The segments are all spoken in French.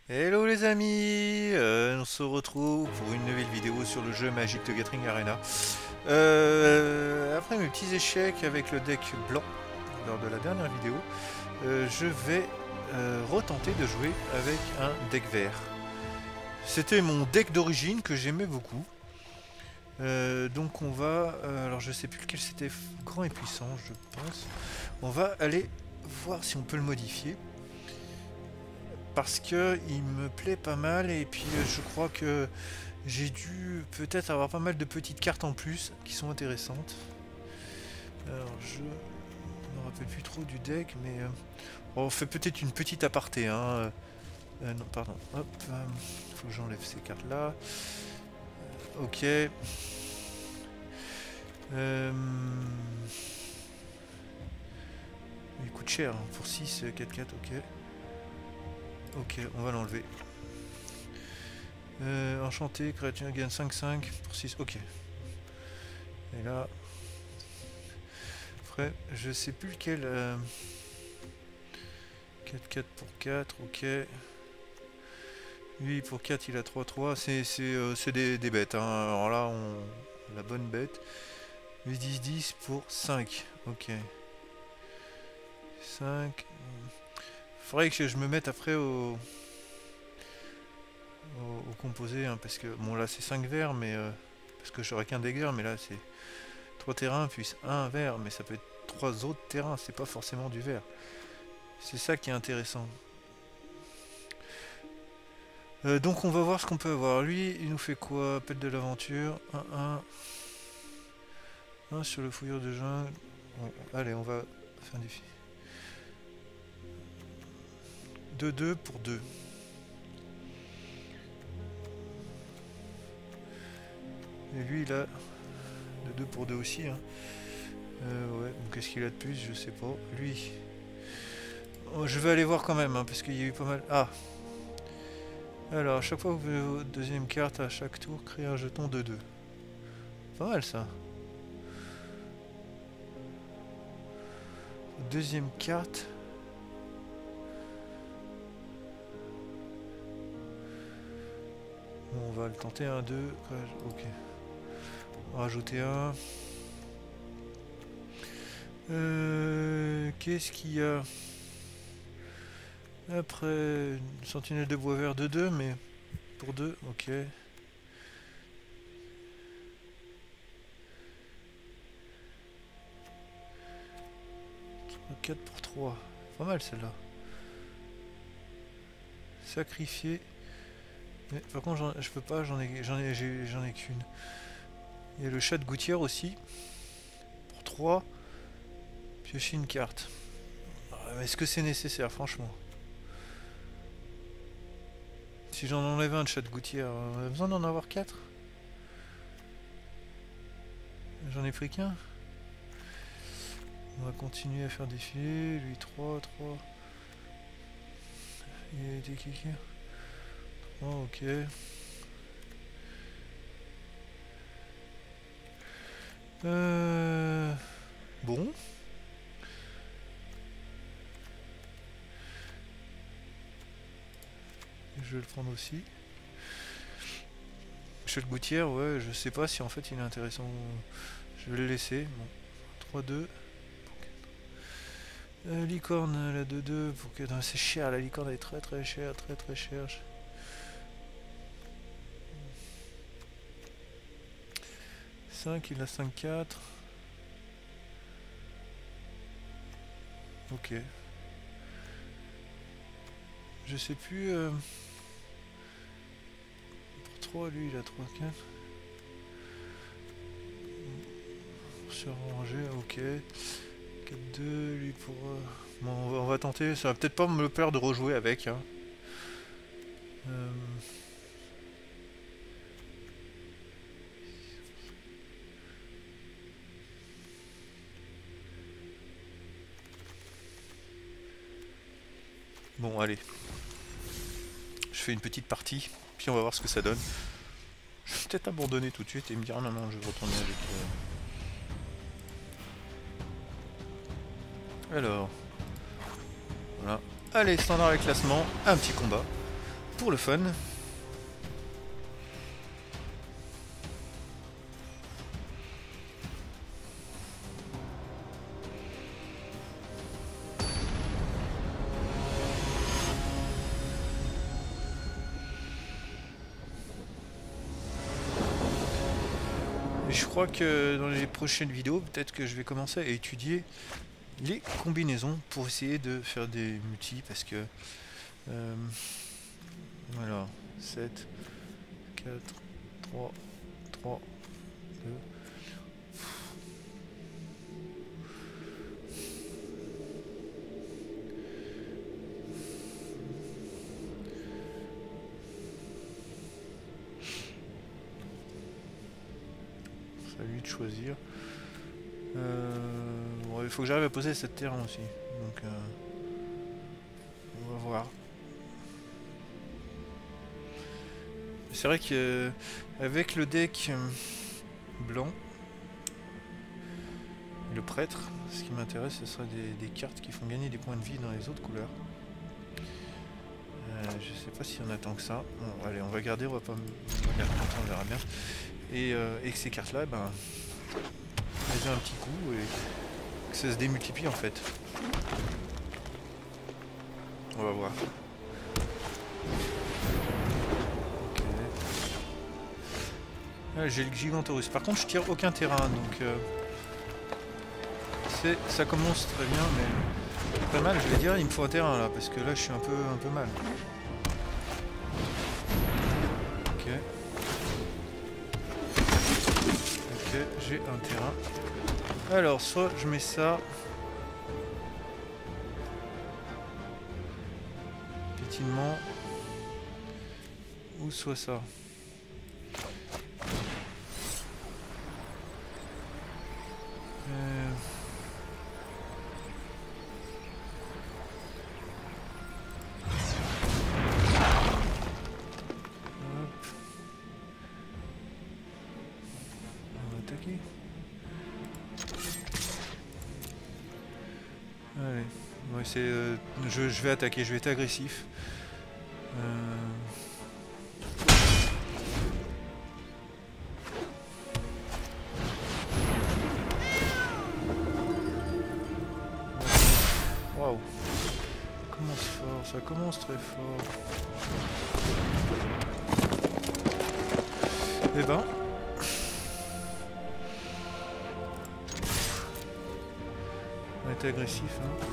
Hello les amis, on se retrouve pour une nouvelle vidéo sur le jeu Magic the Gathering Arena. Après mes petits échecs avec le deck blanc lors de la dernière vidéo, je vais retenter de jouer avec un deck vert. C'était mon deck d'origine que j'aimais beaucoup. Donc on va, alors je sais plus lequel c'était, grand et puissant je pense. On va aller voir si on peut le modifier. Parce que il me plaît pas mal et puis je crois que j'ai dû peut-être avoir pas mal de petites cartes en plus qui sont intéressantes. Alors je me rappelle plus trop du deck mais on fait peut-être une petite aparté hein. Non pardon, hop, faut que j'enlève ces cartes là. Ok. Il coûte cher hein, pour 6, 4-4, ok. Ok, on va l'enlever. Enchanté, créature gagne 5-5 pour 6, ok. Et là, après, je sais plus lequel. 4-4 pour 4, ok. Lui pour 4 il a 3-3, c'est des bêtes, hein. Alors là, la bonne bête. 8-10-10 pour 5, ok. 5. Faudrait que je me mette après au composé, hein, parce que, bon là c'est 5 verts, mais parce que j'aurais qu'un dégât, mais là c'est 3 terrains, puis 1 vert, mais ça peut être 3 autres terrains, c'est pas forcément du vert. C'est ça qui est intéressant. Donc on va voir ce qu'on peut avoir. Lui, il nous fait quoi? Appel de l'aventure. 1-1. 1 sur le fouilleur de jungle. Bon, allez, on va faire un défi. 2-2 pour 2. Et lui, il a 2-2 pour 2 aussi. Hein. Ouais, qu'est-ce qu'il a de plus? Je sais pas. Lui. Oh, je vais aller voir quand même, hein, parce qu'il y a eu pas mal. Ah! Alors, à chaque fois que vous voulez votre deuxième carte, à chaque tour, créez un jeton de 2. Pas mal ça. Deuxième carte. Bon, on va le tenter, 1, 2. Ok. On va rajouter un. Qu'est-ce qu'il y a? Après, une sentinelle de bois vert de 2, mais pour 2, ok. 4 pour 3. Pas mal celle-là. Sacrifier. Mais par contre, je peux pas, j'en ai qu'une. Il y a le chat de gouttière aussi. Pour 3. Piocher une carte. Est-ce que c'est nécessaire, franchement? Si j'en enlève un de chat de gouttière, on a besoin d'en avoir 4? J'en ai pris qu'un. On va continuer à faire défiler. Lui 3, 3. Il a été kické. 3, ok. Bon. Je vais le prendre aussi. Chez le gouttière, ouais, je sais pas si en fait il est intéressant. Je vais le laisser. Bon. 3-2. Licorne, la 2-2 pour que. C'est cher, la licorne elle est très très chère, très très chère. Il a 5-4. Ok. Je sais plus. Pour 3, lui il a 3-4. Pour se ranger, ok. 4-2, lui pour. Bon, on va tenter. Ça va peut-être pas me plaire de rejouer avec. Hein. Bon, allez. Je fais une petite partie, puis on va voir ce que ça donne. Je vais peut-être abandonner tout de suite et me dire non, non, je vais retourner avec. Alors. Voilà. Allez, standard et classement. Un petit combat. pour le fun. Je crois que dans les prochaines vidéos, peut-être que je vais commencer à étudier les combinaisons pour essayer de faire des multis parce que voilà, 7, 4, 3, 3, 2. C'est à lui de choisir. Bon, il faut que j'arrive à poser cette terrain aussi. Donc on va voir. C'est vrai que avec le deck blanc, le prêtre, ce qui m'intéresse, ce serait des cartes qui font gagner des points de vie dans les autres couleurs. Je sais pas s'il y en a tant que ça. Bon, allez, on va garder, on va pas on verra bien. Et que ces cartes-là, ben, elles ont un petit coup et que ça se démultiplie en fait. On va voir. Ah, j'ai le Gigantorus. Par contre, je tire aucun terrain, donc ça commence très bien, mais pas mal. Je vais dire, il me faut un terrain là, parce que là, je suis un peu mal. Ok. Ok, j'ai un terrain. Alors, soit je mets ça. Pétinement. Ou soit ça. Allez, on va essayer, je vais attaquer, je vais être agressif. Waouh, ça commence fort, ça commence très fort. Eh ben, on va être agressif, hein.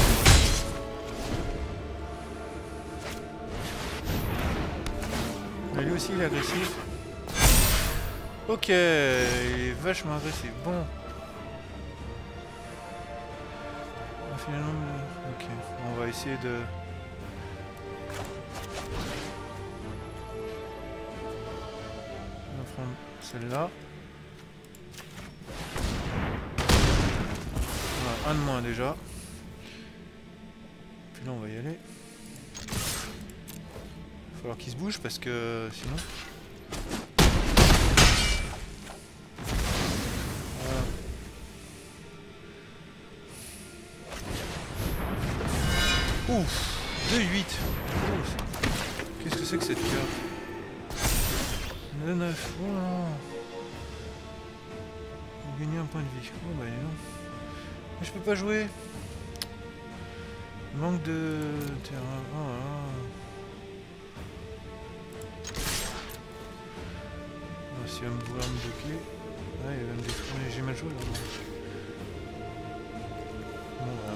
Mais lui aussi il est agressif. Ok, il est vachement agressif. Bon. Ok, on va essayer de... On va prendre celle-là. Voilà, un de moins déjà. Puis là on va y aller. Il va falloir qu'il se bouge parce que sinon... Ouf, 2-8. Qu'est-ce que c'est que cette carte? 9. Oh non. Vous gagnez un point de vie. Oh bah non. Mais je peux pas jouer. Manque de terrain. Oh là là. Oh, s'il va me vouloir me bloquer. Ah, il va me détruire. J'ai mal joué là. Bon voilà.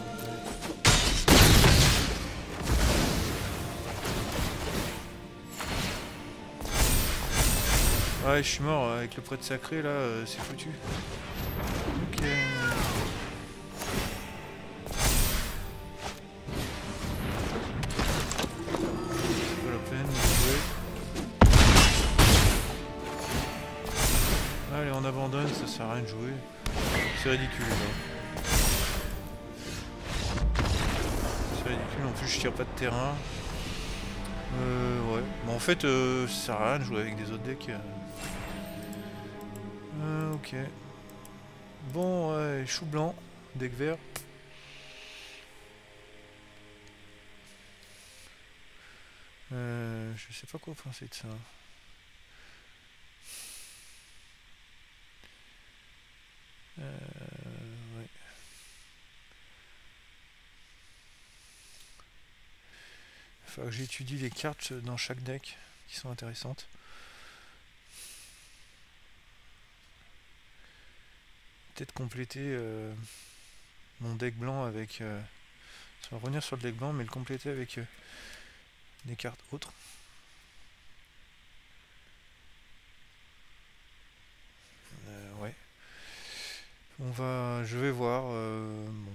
Ouais, je suis mort avec le prêtre sacré là, c'est foutu. Ok. C'est pas la peine de jouer. Allez, on abandonne, ça sert à rien de jouer. C'est ridicule là. C'est ridicule, en plus je tire pas de terrain. Ouais. Bon, en fait, ça sert à rien de jouer avec des autres decks. Ok. Bon, chou blanc, deck vert. Je sais pas quoi penser de ça. Ouais. Il faut que j'étudie les cartes dans chaque deck qui sont intéressantes. Peut-être compléter mon deck blanc avec... ça va revenir sur le deck blanc, mais le compléter avec des cartes autres. Ouais. Je vais voir. Bon.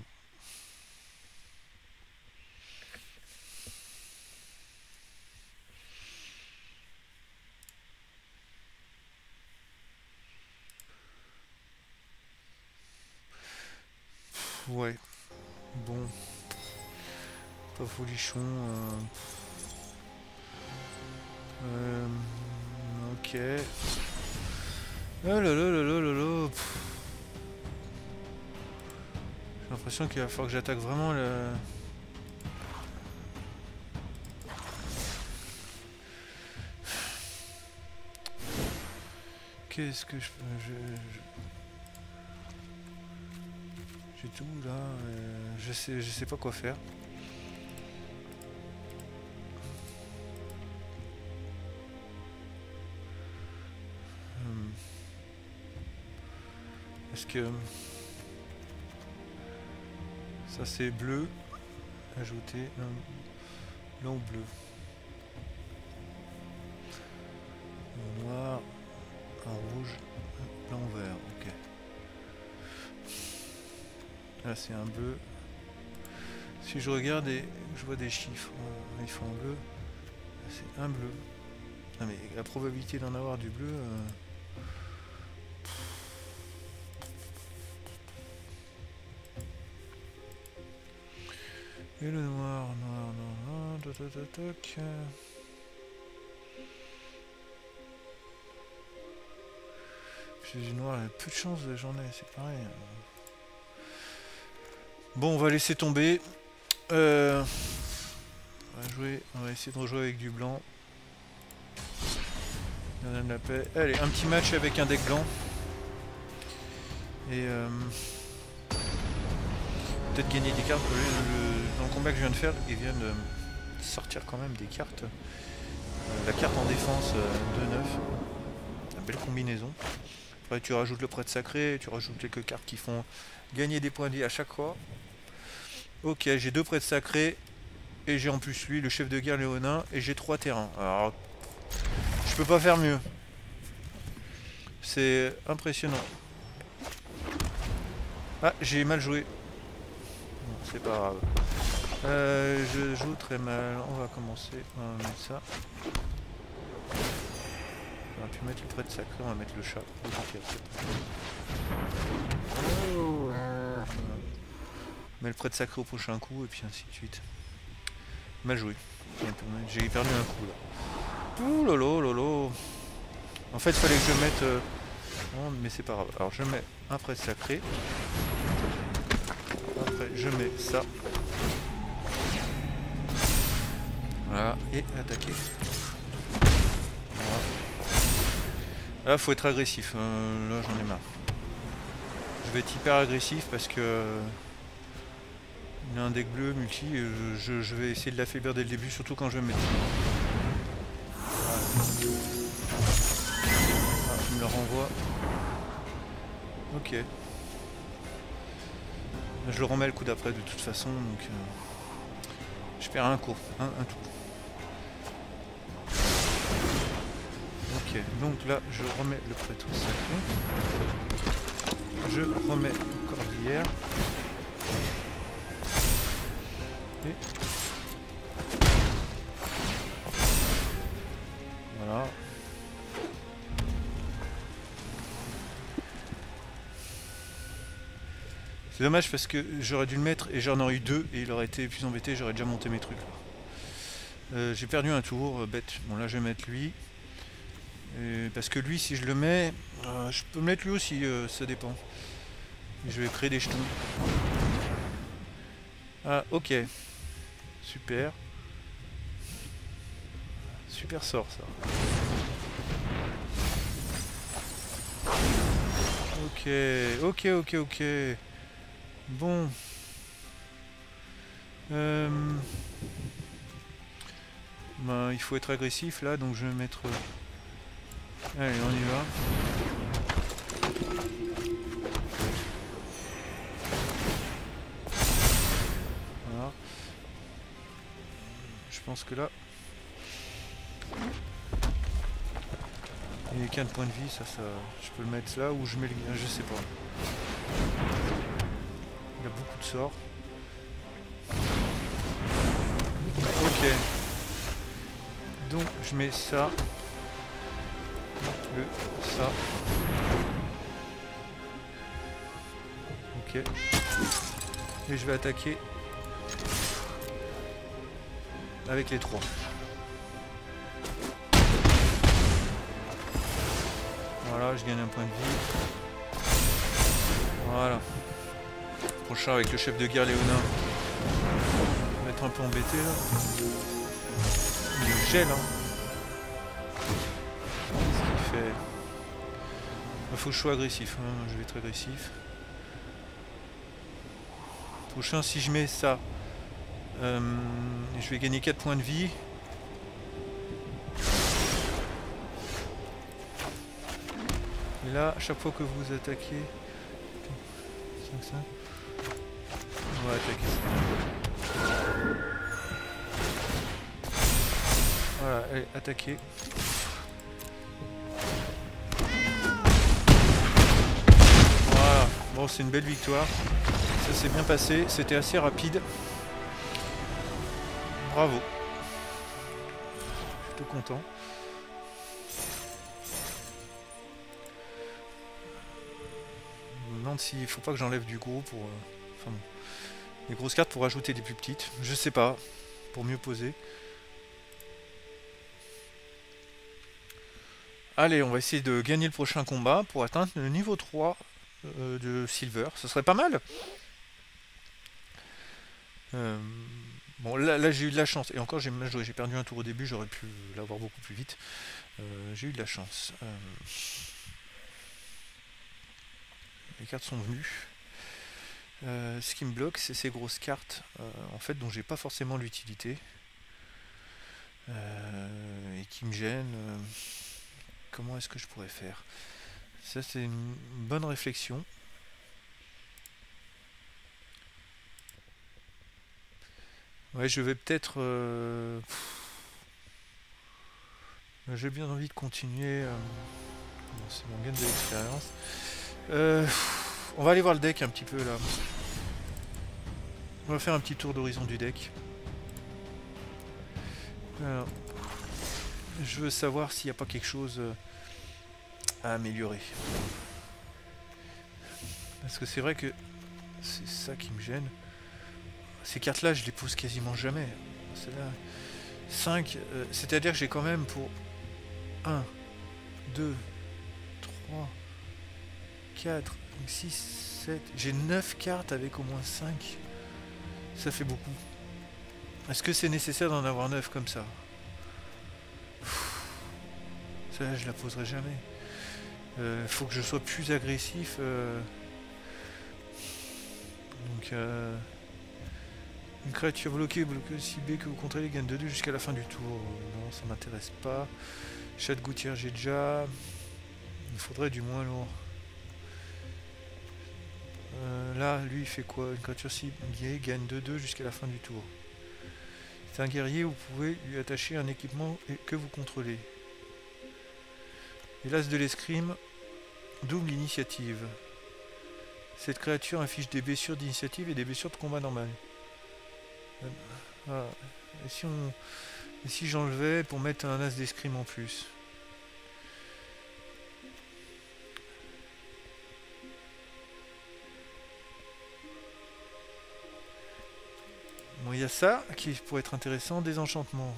Ouais. Bon. Pas folichon. Ok. Oh là là là là là là. J'ai l'impression qu'il va falloir que j'attaque vraiment le... Qu'est-ce que je peux... J'ai tout là. Je sais pas quoi faire. Est-ce que... Ça c'est bleu. Ajouter un blanc ou bleu. Un noir, un rouge, un blanc ou vert. Ok. Là c'est un bleu. Si je regarde et je vois des chiffres, ils font en bleu. C'est un bleu. Non mais la probabilité d'en avoir du bleu... Et le noir, toc. Puis du noir, il y a peu de chance, j'en ai, c'est pareil. Bon, on va laisser tomber. On va essayer de rejouer avec du blanc. On la paix. Allez, un petit match avec un deck blanc. Et peut-être gagner des cartes. Dans le combat que je viens de faire, ils viennent de sortir quand même des cartes. La carte en défense 2-9. Une belle combinaison. Après, tu rajoutes le prêtre sacré, tu rajoutes quelques cartes qui font gagner des points de vie à chaque fois. Ok, j'ai 2 prêtres sacrés. Et j'ai en plus lui, le chef de guerre léonin. Et j'ai 3 terrains. Alors, je peux pas faire mieux. C'est impressionnant. Ah, j'ai mal joué. Bon, c'est pas grave. Je joue très mal. On va commencer. On va mettre ça. On va plus mettre le prêtre sacré, on va mettre le chat. Mais le prêtre sacré au prochain coup et puis ainsi de suite. Mal joué. J'ai perdu un coup là. Ouh lolo lolo. En fait il fallait que je mette... Non mais c'est pas grave. Alors je mets un prêtre sacré. Après je mets ça. Voilà. Et attaquer. Voilà. Là faut être agressif. Là j'en ai marre. Je vais être hyper agressif parce que... Il a un deck bleu multi, je vais essayer de l'affaiblir dès le début, surtout quand je vais mettre. Voilà. Ah, il me le renvoie. Ok. Je le remets le coup d'après de toute façon, donc je perds un coup, un tout. Ok, donc là je remets le prêtre sacré. Je remets le cordillère. Et voilà. C'est dommage parce que j'aurais dû le mettre et j'en aurais eu 2 et il aurait été plus embêté, j'aurais déjà monté mes trucs. J'ai perdu un tour, bête. Bon là je vais mettre lui. Parce que lui si je le mets, je peux mettre lui aussi, ça dépend. Je vais créer des jetons. Ah ok. Super. super sort ça. Ok. Bon. Ben, il faut être agressif là, donc je vais mettre... Allez, on y va. Voilà. Je pense que là... Il y a 4 points de vie, ça, je peux le mettre là ou je mets le... Je sais pas. Il y a beaucoup de sorts. Ok. Donc je mets ça. Ça. Ok. Et je vais attaquer avec les 3. Voilà, je gagne un point de vie. Voilà. Prochain avec le chef de guerre Léonin. On va être un peu embêté là. Il me gèle, hein. Qu'est-ce qu'il fait? Il faut que je sois agressif, hein. Je vais être agressif. Prochain, si je mets ça, je vais gagner 4 points de vie. Et là, à chaque fois que vous attaquez... 5, 5. On va attaquer ça. Voilà, allez, attaquer. Voilà, bon, c'est une belle victoire. Ça s'est bien passé, c'était assez rapide. Bravo. Plutôt content. Je me demande s'il faut pas que j'enlève du gros pour... Enfin bon. Les grosses cartes pour ajouter des plus petites. Je sais pas. Pour mieux poser. Allez, on va essayer de gagner le prochain combat pour atteindre le niveau 3 de Silver. Ce serait pas mal. Bon, là j'ai eu de la chance. Et encore, j'ai perdu un tour au début. J'aurais pu l'avoir beaucoup plus vite. J'ai eu de la chance. Les cartes sont venues. Ce qui me bloque, c'est ces grosses cartes, en fait, dont j'ai pas forcément l'utilité. Et qui me gênent. Comment est-ce que je pourrais faire? Ça, c'est une bonne réflexion. Ouais, je vais peut-être... j'ai bien envie de continuer. Bon, c'est mon gain de l'expérience. On va aller voir le deck un petit peu là. On va faire un petit tour d'horizon du deck. Alors, je veux savoir s'il n'y a pas quelque chose à améliorer. Parce que c'est vrai que c'est ça qui me gêne. Ces cartes là je les pose quasiment jamais. Celle-là 5, c'est-à-dire que j'ai quand même pour 1, 2, 3, 4, 6, 7... J'ai 9 cartes avec au moins 5. Ça fait beaucoup. Est-ce que c'est nécessaire d'en avoir 9 comme ça? Celle-là je la poserai jamais. Faut que je sois plus agressif. Donc une créature bloquée aussi B que vous contrôlez gagne 2/2 jusqu'à la fin du tour. Non, ça m'intéresse pas. Chat de gouttière, j'ai déjà. Il faudrait du moins lourd. Là, lui, il fait quoi? Une créature cible gagne 2/2 jusqu'à la fin du tour. C'est un guerrier, vous pouvez lui attacher un équipement que vous contrôlez. Et l'as de l'escrime double l'initiative. Cette créature affiche des blessures d'initiative et des blessures de combat normales. Voilà. Et si j'enlevais pour mettre un as d'escrime en plus? Bon, il y a ça qui pourrait être intéressant, des enchantements.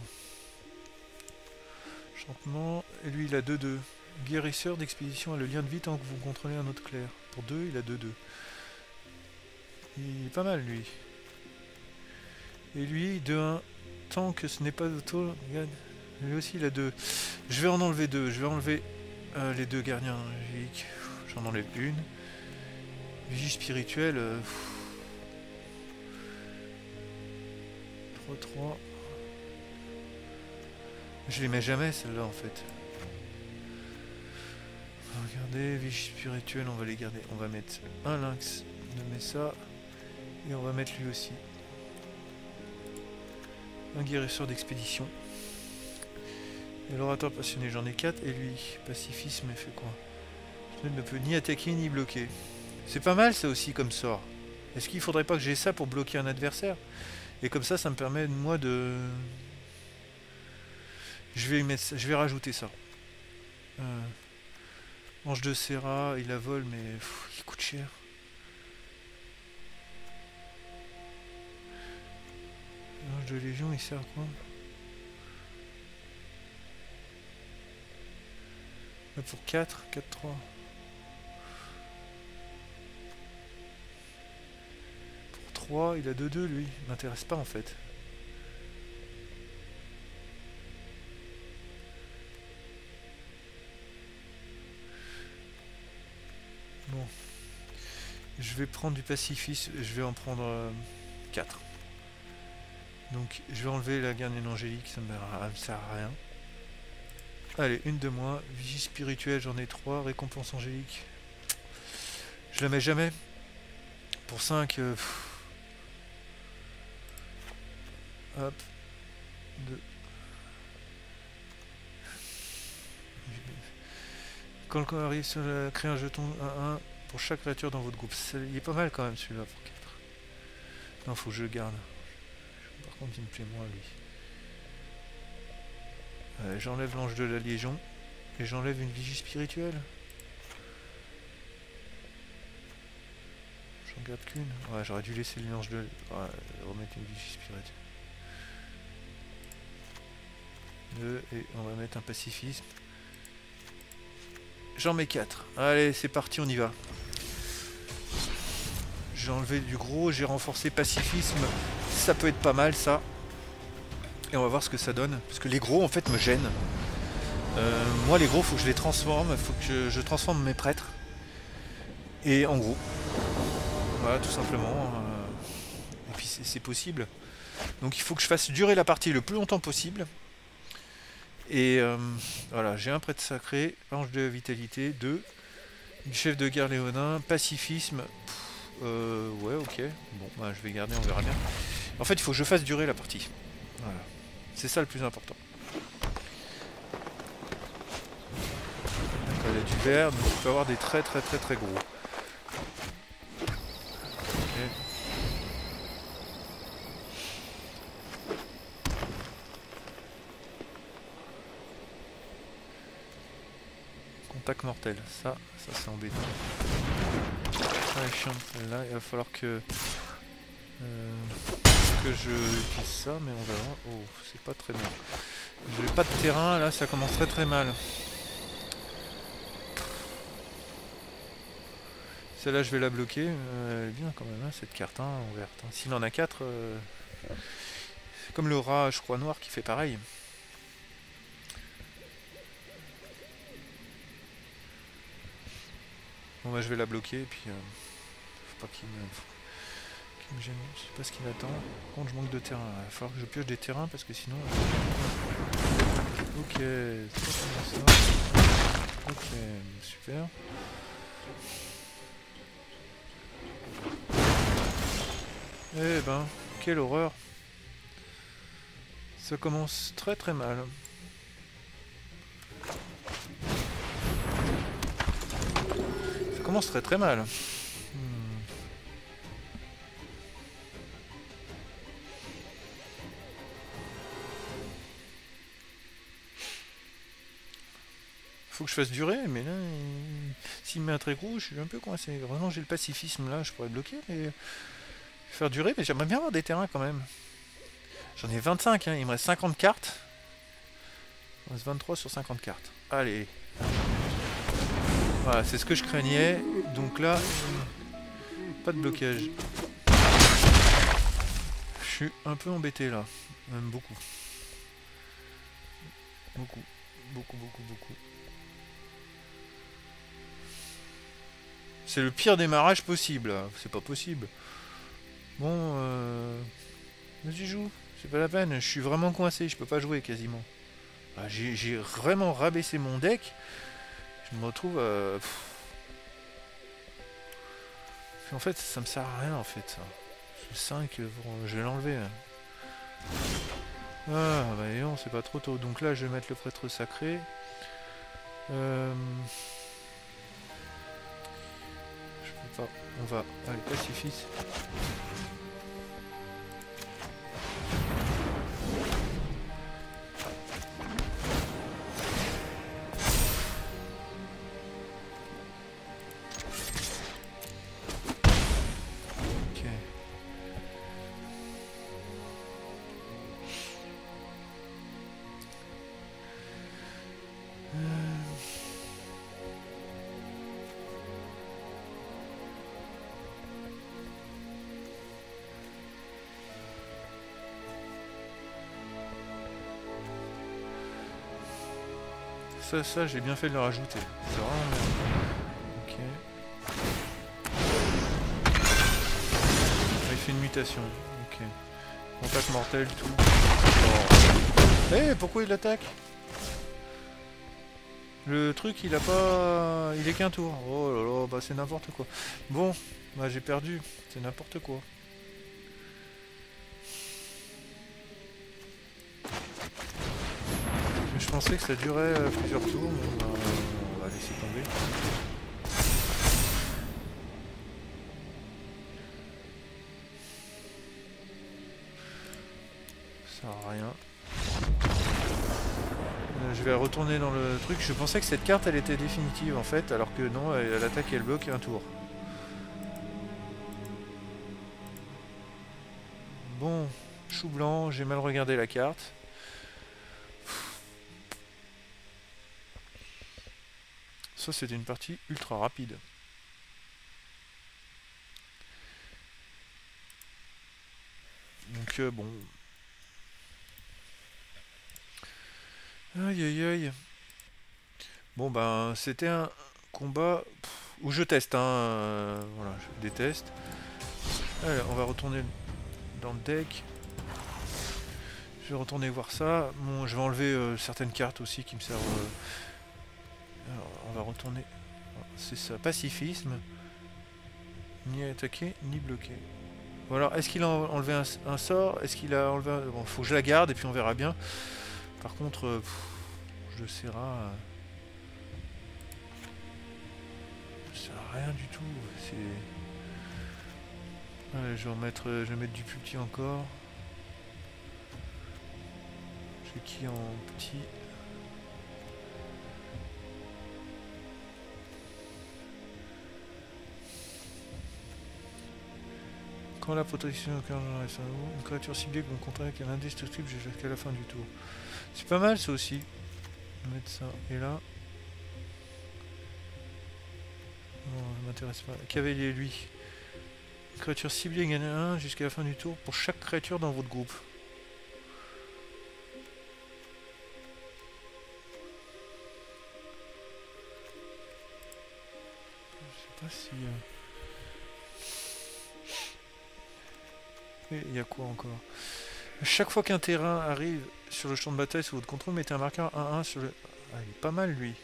Enchantement, et lui il a 2/2. Guérisseur d'expédition a le lien de vie tant que vous contrôlez un autre clair. Pour 2, il a 2/2. Il est pas mal lui. Et lui, 2/1. Tant que ce n'est pas auto, regarde, Lui aussi il a 2. Je vais en enlever 2. Je vais enlever les 2 gardiens magiques. J'en enlève une. Vigie spirituelle. 3-3. Je les mets jamais celles-là en fait. Regardez, vigie spirituelle, on va les garder. On va mettre un lynx. On met ça. Et on va mettre lui aussi. Un guérisseur d'expédition. Et l'orateur passionné, j'en ai 4. Et lui, pacifisme, il fait quoi? Je ne peut ni attaquer ni bloquer. C'est pas mal ça aussi comme sort. Est-ce qu'il faudrait pas que j'ai ça pour bloquer un adversaire? Et comme ça me permet moi de... Je vais rajouter ça. Ange de Serra, il la vole, mais il coûte cher. Ange de Légion, il sert à quoi? Là pour 4, 4-3. Pour 3, il a 2-2 lui. Il m'intéresse pas en fait. Bon. Je vais prendre du pacifisme. Je vais en prendre 4. Donc je vais enlever la gardienne angélique, ça me sert à rien. Allez, une de moins. Vigie spirituelle, j'en ai 3. Récompense angélique. Je la mets jamais. Pour 5. Hop. 2. Quand le corps arrive sur la... Créer un jeton 1-1 pour chaque créature dans votre groupe. Il est pas mal quand même celui-là pour 4. Non, faut que je le garde. Par contre, il me plaît moins lui. J'enlève l'ange de la Légion. Et j'enlève une vigie spirituelle. J'en garde qu'une. Ouais, j'aurais dû laisser l'ange de... Ouais, remettre une vigie spirituelle. 2, et on va mettre un pacifisme. J'en mets 4. Allez, c'est parti, on y va. J'ai enlevé du gros, j'ai renforcé pacifisme. Ça peut être pas mal, ça. Et on va voir ce que ça donne. Parce que les gros, en fait, me gênent. Moi, les gros, faut que je les transforme. Il faut que je transforme mes prêtres. Et en gros. Voilà, tout simplement. Et puis, c'est possible. Donc, il faut que je fasse durer la partie le plus longtemps possible. Et voilà, j'ai un prêtre sacré, ange de vitalité, 2, une chef de guerre léonin, pacifisme, ouais, ok, bon, bah, je vais garder, on verra bien. En fait, il faut que je fasse durer la partie, voilà, c'est ça le plus important. Donc, elle a du vert, donc il peut avoir des très gros. Contact mortel, ça c'est embêtant. Ah, chiant celle-là, il va falloir que je utilise ça, mais on verra. Oh, c'est pas très bien. J'ai pas de terrain, là ça commence très mal. Celle-là je vais la bloquer, elle est bien quand même, hein, cette carte hein, en verte. Hein. S'il en a 4, c'est comme le rat, je crois, noir qui fait pareil. Bon bah je vais la bloquer et puis faut pas qu'il me gêne, je sais pas ce qu'il attend. Par contre je manque de terrain, il va falloir que je pioche des terrains parce que sinon... Ok, c'est pas ça. Ok, super. Eh ben, quelle horreur. Ça commence très mal. Ça commence très mal. Faut que je fasse durer, mais là, s'il me met un très gros, je suis un peu coincé. Vraiment, j'ai le pacifisme là, je pourrais bloquer, mais faire durer, mais j'aimerais bien avoir des terrains quand même. J'en ai 25, hein, il me reste 50 cartes. Il me reste 23 sur 50 cartes. Allez. Voilà, c'est ce que je craignais. Donc là, pas de blocage. Je suis un peu embêté là, même beaucoup. Beaucoup. Beaucoup, beaucoup, beaucoup. C'est le pire démarrage possible. C'est pas possible. Bon, vas-y joue. C'est pas la peine. Je suis vraiment coincé. Je peux pas jouer quasiment. Ah, j'ai vraiment rabaissé mon deck. Je me retrouve en fait, ça me sert à rien en fait. Ça. Le 5, je vais l'enlever. Ah, bah non, c'est pas trop tôt. Donc là, je vais mettre le prêtre sacré. Je peux pas. On va. Allez, pacifiste. Ça j'ai bien fait de le rajouter. C'est vraiment bien. Ok. Il fait une mutation. Ok. Contact mortel, tout. Oh. Eh, pourquoi il attaque? Le truc, il a pas... Il est qu'un tour. Oh là là, bah c'est n'importe quoi. Bon, bah j'ai perdu. C'est n'importe quoi. Je pensais que ça durait plusieurs tours, mais bah, on va laisser tomber. Ça sert à rien. Je vais retourner dans le truc. Je pensais que cette carte elle était définitive en fait, alors que non, elle attaque et elle bloque un tour. Bon, chou blanc, j'ai mal regardé la carte. Ça c'était une partie ultra rapide. Donc bon. Aïe aïe aïe. Bon ben c'était un combat où je teste, hein. Voilà, je déteste. Allez, on va retourner dans le deck. Je vais retourner voir ça. Bon, je vais enlever certaines cartes aussi qui me servent. Alors, on va retourner. C'est ça, pacifisme. Ni attaquer, ni bloquer. Bon alors, est-ce qu'il a enlevé un sort? Est-ce qu'il a enlevé un... Bon, faut que je la garde et puis on verra bien. Par contre, je serai... Ça sert à rien du tout. C'est... Allez, je vais mettre du petit encore. J'ai qui en petit? Quand la protection au cœur une créature ciblée qu'on contraint avec un indestructible jusqu'à la fin du tour. C'est pas mal ça aussi. On va mettre ça. Et là. Non, ça m'intéresse pas. Cavalier lui. Créature ciblée gagne 1 jusqu'à la fin du tour pour chaque créature dans votre groupe. Je sais pas si... Il y a quoi encore? Chaque fois qu'un terrain arrive sur le champ de bataille sous votre contrôle, mettez un marqueur 1-1 sur le... Ah, il est pas mal lui.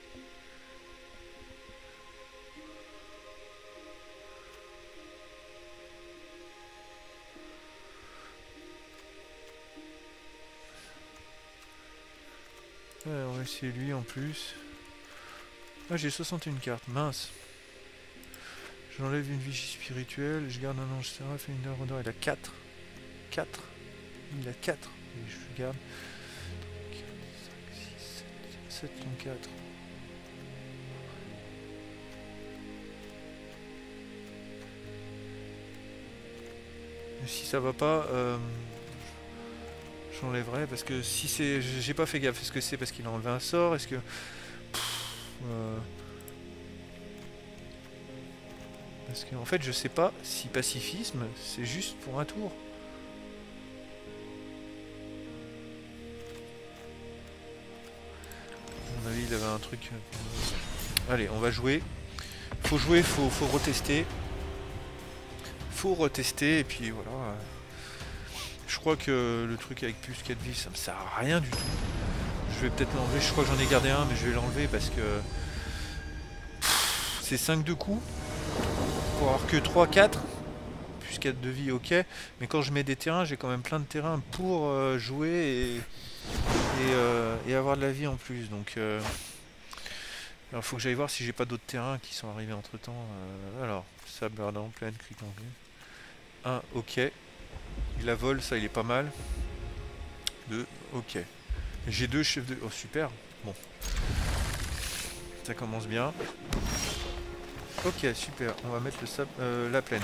Ouais, on va essayer lui en plus. Ah, j'ai 61 cartes, mince. J'enlève une vigie spirituelle, je garde un ange séraph et une ardeur. Il a 4. 4. Il a 4. Et je garde 4, 5, 6, 7, 7 en 4. Et si ça va pas, j'enlèverai parce que si c'est... J'ai pas fait gaffe. Est-ce que c'est parce qu'il a enlevé un sort? Est-ce que... Parce qu'en fait je sais pas si pacifisme c'est juste pour un tour. mon avis, il avait un truc... Allez, on va jouer. Faut jouer, faut retester. Faut retester, et puis voilà. Je crois que le truc avec plus 4 vies, ça me sert à rien du tout. Je vais peut-être l'enlever. Je crois que j'en ai gardé un, mais je vais l'enlever parce que... C'est 5 de coups. Pour avoir que 3, 4. Plus 4 de vie, ok. Mais quand je mets des terrains, j'ai quand même plein de terrains pour jouer et avoir de la vie en plus. Donc... Alors, faut que j'aille voir si j'ai pas d'autres terrains qui sont arrivés entre temps. Alors, sable ardent, plaine, cric en vue. 1, ok. Il la vole, ça il est pas mal. 2, ok. J'ai 2 chefs de... Oh super. Bon. Ça commence bien. Ok, super. On va mettre le sable, la plaine.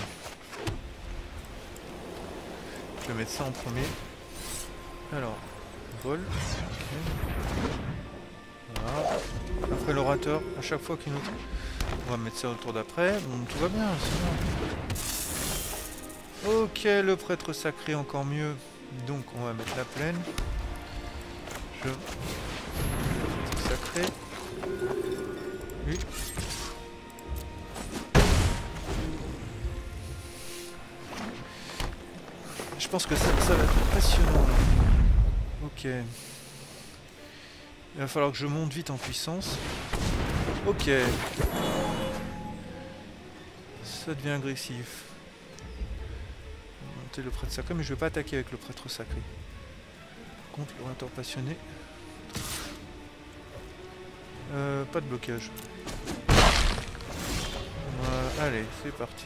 Je vais mettre ça en premier. Alors, vol. Okay. Voilà. Après l'orateur, à chaque fois qu'il nous... On va mettre ça au tour d'après. Bon, tout va bien, c'est bon. Ok, le prêtre sacré, encore mieux. Donc, on va mettre la plaine. Le prêtre sacré. Oui. Je pense que ça va être passionnant. Ok. Il va falloir que je monte vite en puissance. Ok. Ça devient agressif. Monter le prêtre sacré, mais je vais pas attaquer avec le prêtre sacré. Contre l'orateur passionné. Pas de blocage. Allez, c'est parti.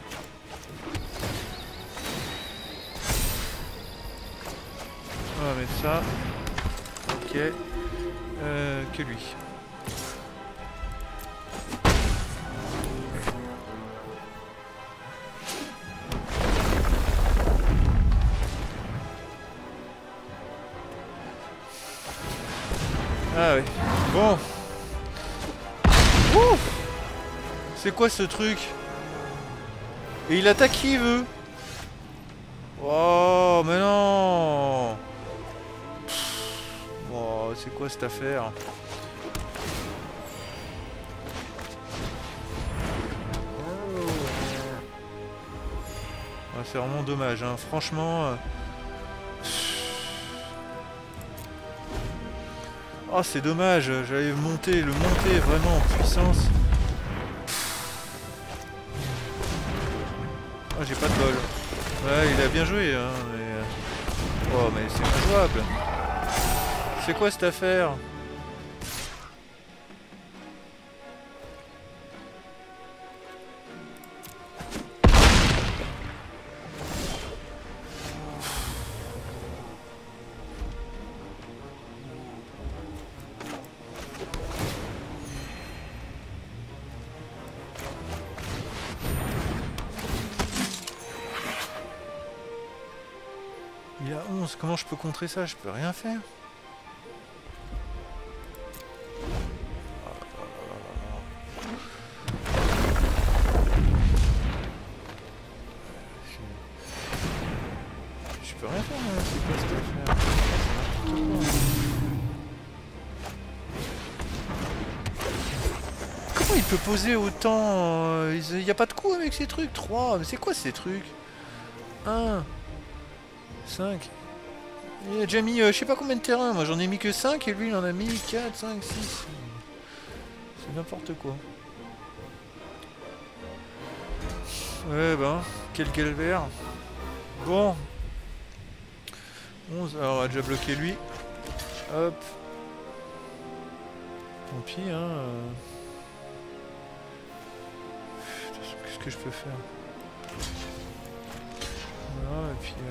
On va mettre ça. Ok. Que lui. Ah oui. Bon. Ouh. C'est quoi ce truc? Et il attaque qui il veut? Oh, mais non. Oh, c'est quoi cette affaire? Ah, c'est vraiment dommage, hein. Franchement... Oh, c'est dommage, j'allais le monter vraiment en puissance. Oh, j'ai pas de bol. Ouais, il a bien joué, hein, mais... Oh, mais c'est injouable. C'est quoi cette affaire? Il a 11, comment je peux contrer ça? Je peux rien faire. Je peux rien faire, hein. C'est quoi cette affaire? Comment il peut poser autant? Il n'y a pas de coup avec ces trucs. 3, mais c'est quoi ces trucs? 1, 5. Il a déjà mis je sais pas combien de terrains. Moi j'en ai mis que 5 et lui il en a mis 4, 5, 6. C'est n'importe quoi. Ouais ben, quel calvaire. Bon. 11, alors on va déjà bloquer lui. Hop. Tant pis hein. Qu'est-ce que je peux faire? Voilà et puis...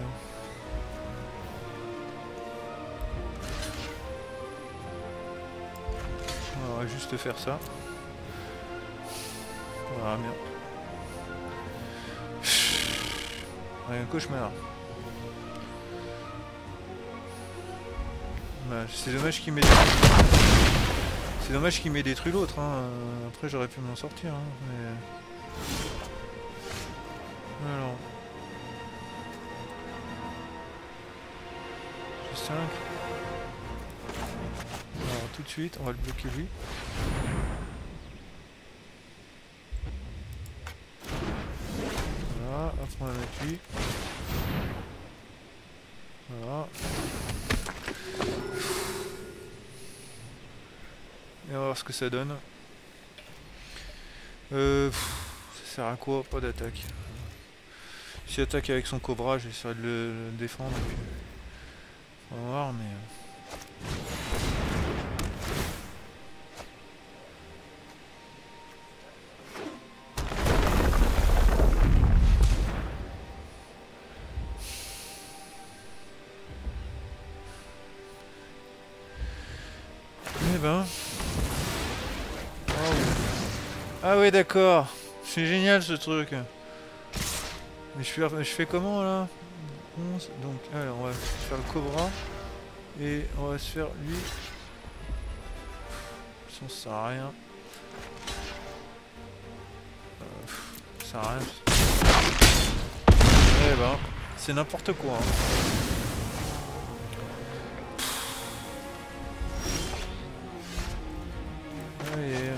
On va juste faire ça. Voilà, bien. Un cauchemar. Bah, c'est dommage qu'il m'ait détruit. C'est dommage qu'il m'ait détruit l'autre. Hein. Après j'aurais pu m'en sortir. Hein, mais... Alors. J'ai 5. Alors tout de suite, on va le bloquer lui. Voilà, hop, on va mettre lui. Voilà. Et on va voir ce que ça donne. Ça sert à quoi? Pas d'attaque. S'il attaque avec son cobra, j'essaierai de le défendre. Et puis... on va voir, mais... eh ben... oh. Ah ouais, d'accord. C'est génial ce truc. Mais je fais comment là? 11, donc alors on va faire le cobra et on va se faire lui. Ça sert à rien. Ça sert à rien. Eh ben, c'est n'importe quoi. Hein. Allez.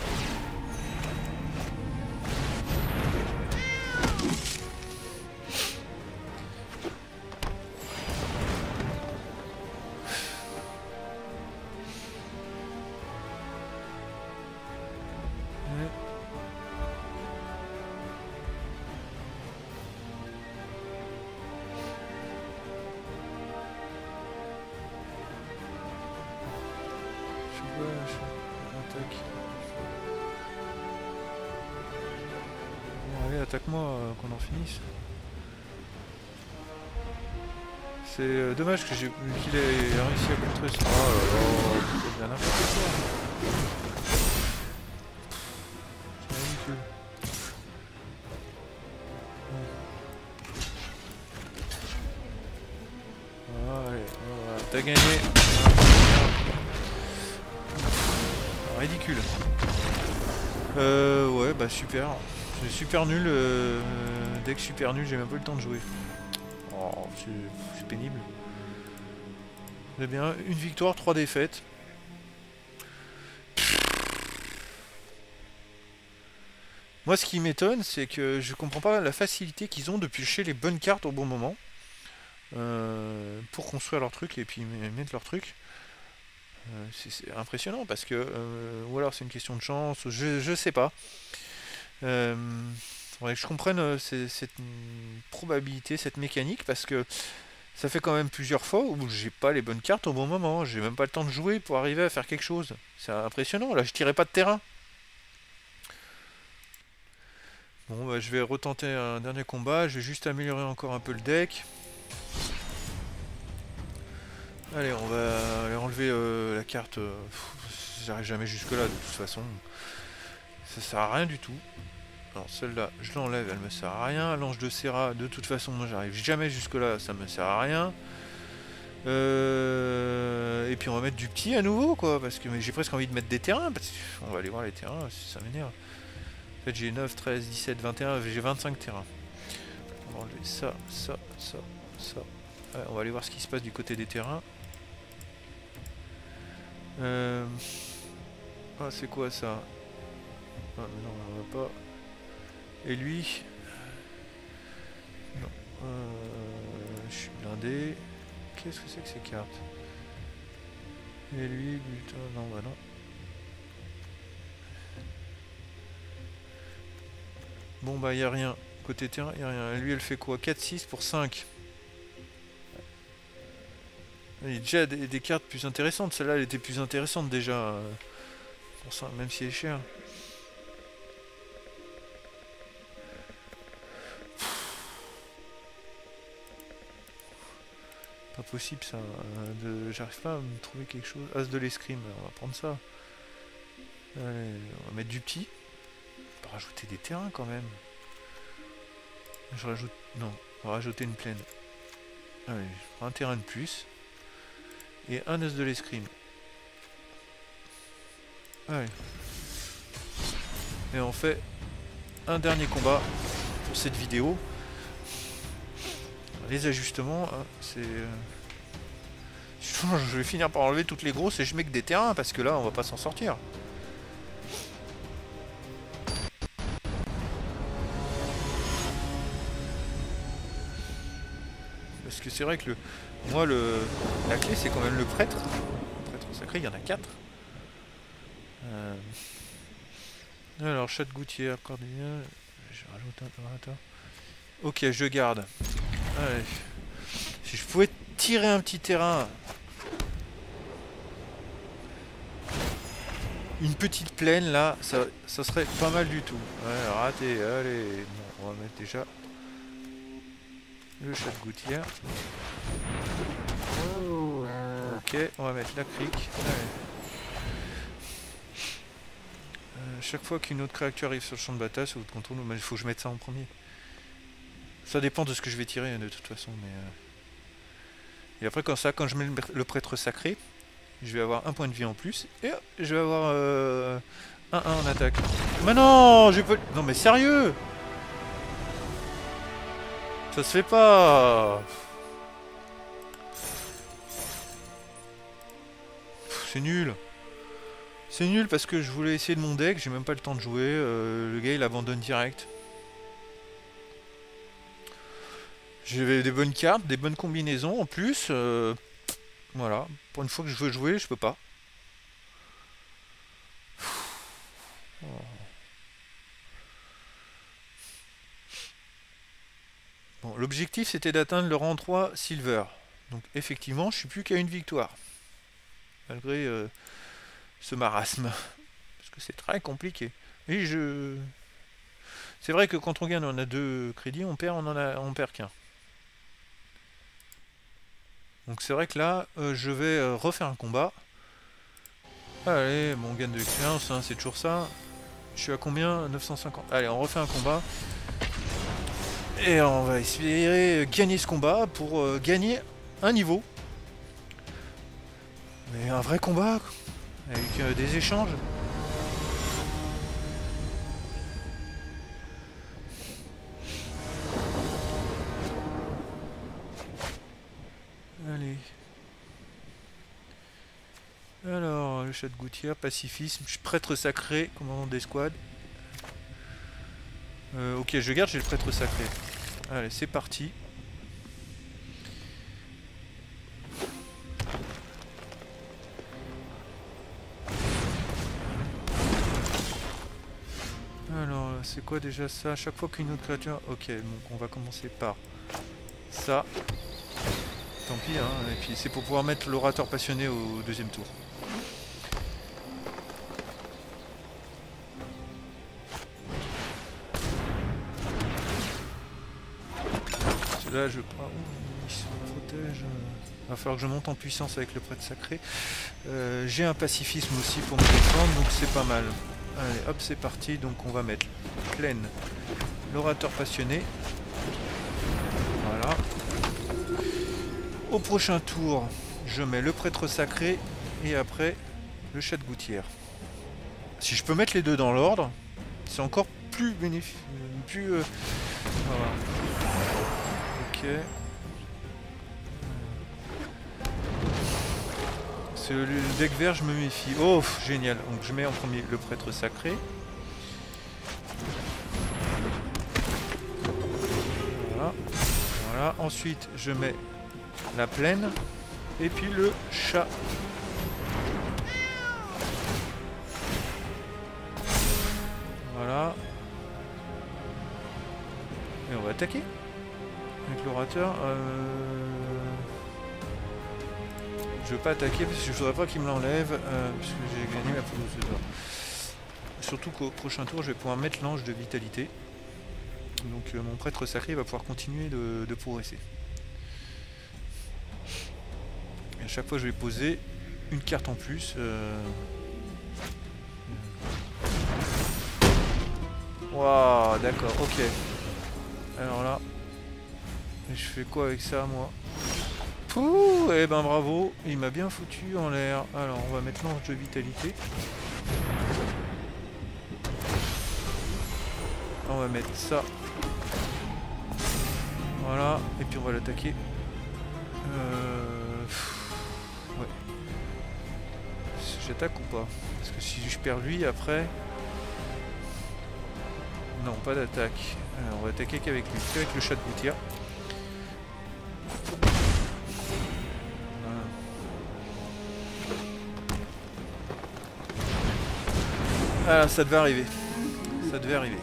Bon, allez, attaque-moi, qu'on en finisse. C'est dommage que qu'il ait réussi à contrer ça. Oh là là, c'est bien n'importe quoi. C'est ridicule. Allez, voilà, t'as gagné. Ridicule. Ouais, bah super. C'est super nul. Deck super nul, j'ai même pas eu le temps de jouer. Oh, c'est pénible. C'est bien. Une victoire, 3 défaites. Moi, ce qui m'étonne, c'est que je comprends pas la facilité qu'ils ont de piocher les bonnes cartes au bon moment. Pour construire leur truc et puis mettre leur truc. C'est impressionnant parce que ou alors c'est une question de chance, je sais pas. Faudrait que je comprenne cette probabilité, cette mécanique, parce que ça fait quand même plusieurs fois où j'ai pas les bonnes cartes au bon moment, j'ai même pas le temps de jouer pour arriver à faire quelque chose. C'est impressionnant, là je tirais pas de terrain. Bon bah je vais retenter un dernier combat, je vais juste améliorer encore un peu le deck. Allez, on va aller enlever la carte. J'arrive jamais jusque là de toute façon. Ça sert à rien du tout. Alors celle-là, je l'enlève, elle me sert à rien. L'ange de Serra, de toute façon, moi j'arrive jamais jusque là, ça me sert à rien. Et puis on va mettre du petit à nouveau, quoi, parce que j'ai presque envie de mettre des terrains. Parce on va aller voir les terrains, ça m'énerve. En fait, j'ai 9, 13, 17, 21, j'ai 25 terrains. On va enlever ça, ça, ça, ça. Ouais, on va aller voir ce qui se passe du côté des terrains. Ah, c'est quoi ça? Ah, mais non, on va pas. Et lui? Non. Je suis blindé. Qu'est-ce que c'est que ces cartes? Et lui, putain, non, bah non. Bon, bah, y a rien. Côté terrain, y a rien. Et lui, elle fait quoi? 4-6 pour 5. Il y a déjà des cartes plus intéressantes. Celle-là, elle était plus intéressante déjà. Pour ça, même si elle est chère. Pas possible ça. J'arrive pas à me trouver quelque chose. As de l'escrime, on va prendre ça. Allez, on va mettre du petit. On va rajouter des terrains quand même. Je rajoute. Non, on va rajouter une plaine. Allez, je prends un terrain de plus. Et un as de l'escrime. Allez. Et on fait un dernier combat pour cette vidéo. Les ajustements, hein, c'est... Je vais finir par enlever toutes les grosses et je mets que des terrains parce que là on va pas s'en sortir. Parce que c'est vrai que moi la clé c'est quand même le prêtre. Le prêtre sacré, il y en a 4. Alors, chat de gouttière, cordillère. Je rajoute un opérateur. Ok, je garde. Allez. Si je pouvais tirer un petit terrain. Une petite plaine là, ça serait pas mal du tout. Ouais, raté, allez. Bon, on va mettre déjà le chat de gouttière. Ok, on va mettre la crique. Allez. Chaque fois qu'une autre créature arrive sur le champ de bataille, sur votre contrôle, il faut que je mette ça en premier. Ça dépend de ce que je vais tirer de toute façon. Mais et après quand je mets le prêtre sacré, je vais avoir un point de vie en plus. Et je vais avoir 1-1 en attaque. Mais non, j'ai pas... Non mais sérieux, ça se fait pas. C'est nul. C'est nul parce que je voulais essayer de mon deck, j'ai même pas le temps de jouer, le gars il abandonne direct. J'avais des bonnes cartes, des bonnes combinaisons en plus, voilà, pour une fois que je veux jouer, je peux pas. Bon, l'objectif c'était d'atteindre le rang 3 Silver, donc effectivement je suis plus qu'à une victoire, malgré ce marasme. Parce que c'est très compliqué. Et c'est vrai que quand on gagne, on a 2 crédits, on perd, on perd qu'un. Donc c'est vrai que là, je vais refaire un combat. Allez, bon, on gagne de l'expérience, hein, c'est toujours ça. Je suis à combien? 950. Allez, on refait un combat. Et on va espérer gagner ce combat pour gagner un niveau. Mais un vrai combat, avec des échanges. Allez. Alors, le chat de gouttière, pacifisme, prêtre sacré, commandant d'escouade. Ok, je garde, j'ai le prêtre sacré. Allez, c'est parti. Alors, c'est quoi déjà ça? À chaque fois qu'une autre créature... Ok, donc on va commencer par ça. Tant pis, hein. Et puis c'est pour pouvoir mettre l'orateur passionné au deuxième tour. Là, je prends... il se protège. Il va falloir que je monte en puissance avec le prêtre sacré. J'ai un pacifisme aussi pour me défendre, donc c'est pas mal. Allez, hop, c'est parti. Donc on va mettre plaine, l'orateur passionné. Voilà. Au prochain tour, je mets le prêtre sacré et après le chat de gouttière. Si je peux mettre les deux dans l'ordre, c'est encore plus bénéfique. Voilà. Ok. C'est le deck vert, je me méfie. Oh, génial. Donc je mets en premier le prêtre sacré. Voilà. Voilà. Ensuite, je mets la plaine. Et puis le chat. Voilà. Et on va attaquer. Avec l'orateur. Je veux pas attaquer parce que je voudrais pas qu'il me l'enlève. Puisque j'ai gagné la pelouse de d'or. Surtout qu'au prochain tour, je vais pouvoir mettre l'ange de vitalité. Donc mon prêtre sacré va pouvoir continuer de progresser. Et à chaque fois, je vais poser une carte en plus. Waouh, d'accord, ok. Alors là, je fais quoi avec ça, moi? Pouh, eh ben bravo, il m'a bien foutu en l'air. Alors, on va mettre l'ange de vitalité. On va mettre ça. Voilà, et puis on va l'attaquer. J'attaque ou pas? Parce que si je perds lui après... Non, pas d'attaque. On va attaquer qu'avec lui, qu'avec le chat de gouttière. Voilà. Ah, ça devait arriver. Ça devait arriver.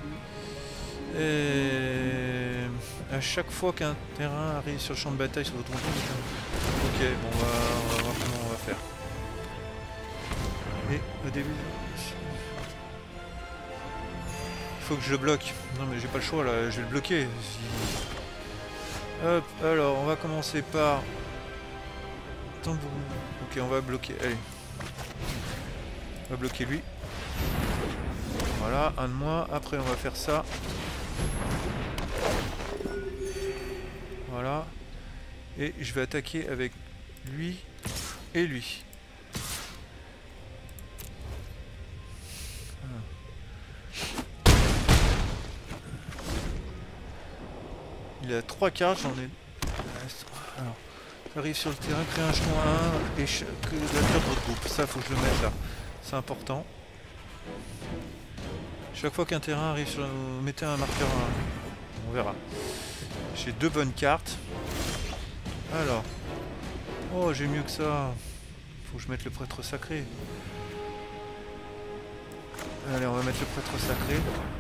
Et... À chaque fois qu'un terrain arrive sur le champ de bataille sur votre compte, ok, bon, on va voir comment on va faire. Et au début... Il faut que je le bloque. Non mais j'ai pas le choix là, je vais le bloquer. Hop, alors on va commencer par... Tambour. Ok, on va bloquer, allez. On va bloquer lui. Voilà, un de moins. Après on va faire ça. Voilà. Et je vais attaquer avec lui et lui. Il a 3 cartes, j'en ai... Alors, j'arrive sur le terrain, créer un jeton à 1 et que la carte de votre groupe. Ça, faut que je le mette là. C'est important. Chaque fois qu'un terrain arrive sur... Mettez un marqueur à 1. On verra. J'ai 2 bonnes cartes. Alors. Oh, j'ai mieux que ça. Faut que je mette le prêtre sacré. Allez, on va mettre le prêtre sacré.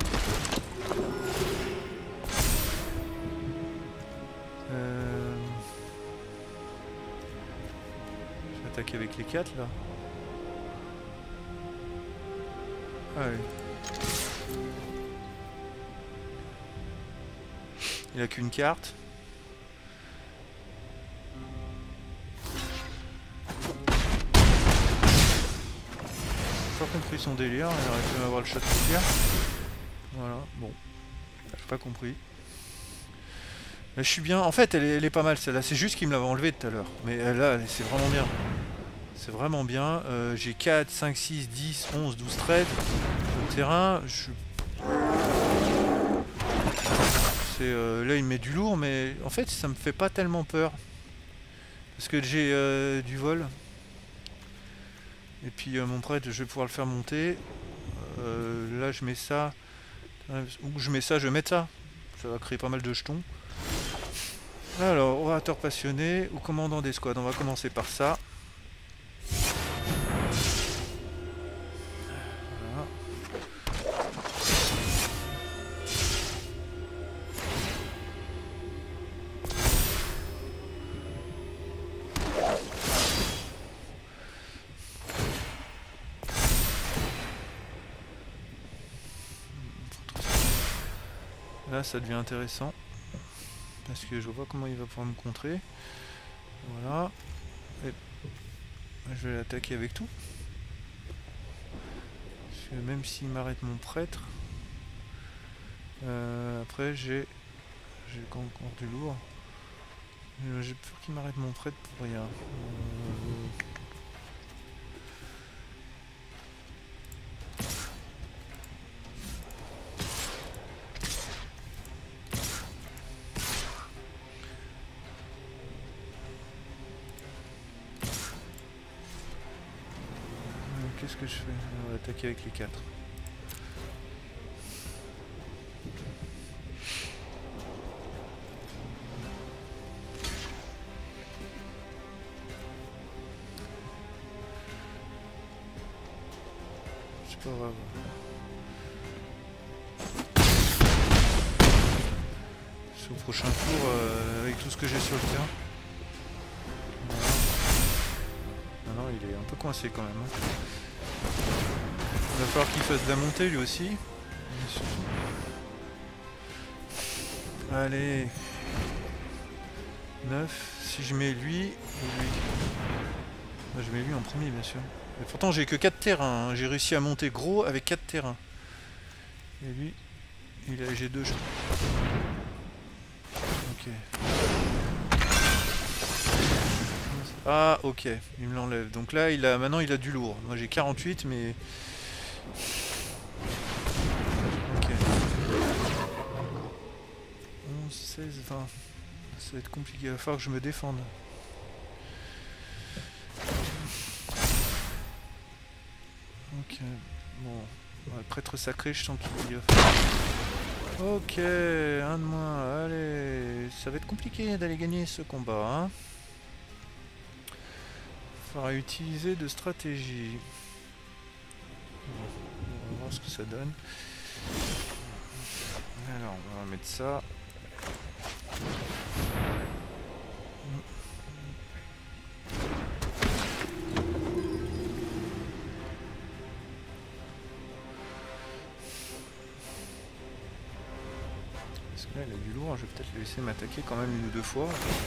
Je vais attaquer avec les 4 là. Allez. Il a qu'une carte. J'ai pas compris son délire, il aurait pu avoir le chat de pierre. Voilà, bon. J'ai pas compris. Là, je suis bien. En fait, elle est pas mal celle-là. C'est juste qu'il me l'avait enlevé tout à l'heure. Mais là, c'est vraiment bien. C'est vraiment bien. J'ai 4, 5, 6, 10, 11, 12, 13. Le terrain, là, il me met du lourd, mais en fait, ça me fait pas tellement peur. Parce que j'ai du vol. Et puis, mon prêtre, je vais pouvoir le faire monter. Là, je mets ça. Ou je mets ça, je vais mettre ça. Ça va créer pas mal de jetons. Alors, orateur passionné ou commandant d'escouade. On va commencer par ça. Voilà. Là, ça devient intéressant. Parce que je vois comment il va pouvoir me contrer. Voilà. Et je vais l'attaquer avec tout. Parce que même s'il m'arrête mon prêtre, après j'ai encore du lourd. J'ai peur qu'il m'arrête mon prêtre pour rien. Qu'est-ce que je fais? On va attaquer avec les 4. C'est pas grave. Au prochain tour, avec tout ce que j'ai sur le terrain. Voilà. Non, il est un peu coincé quand même. Hein. Il va falloir qu'il fasse de la montée lui aussi. Allez. 9. Si je mets lui ou lui. Je mets lui en premier bien sûr. Et pourtant j'ai que 4 terrains. Hein. J'ai réussi à monter gros avec 4 terrains. Et lui, j'ai 2 jeux. Ok. Ah ok, il me l'enlève. Donc là maintenant il a du lourd. Moi j'ai 48 mais... Ok. 11, 16, 20. Ça va être compliqué, il va falloir que je me défende. Donc, bon, ouais, prêtre sacré, je sens qu'il... Ok, un de moins, allez, ça va être compliqué d'aller gagner ce combat, hein. Il faudra utiliser de stratégie. Bon, on va voir ce que ça donne. Alors, on va mettre ça. Parce que là, il a du lourd, je vais peut-être le laisser m'attaquer quand même une ou deux fois.